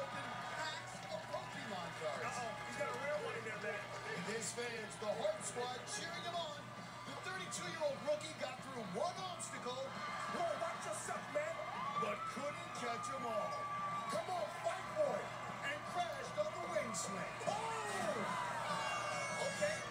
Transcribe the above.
open packs of Pokemon cards. He's got a real one in there, man. And his fans, the Heart Squad, cheering him on. The 32-year-old rookie got through one obstacle. Whoa, watch yourself, man. But couldn't catch them all. Come on, fight for it. And crashed on the wing swing. Oh! Okay.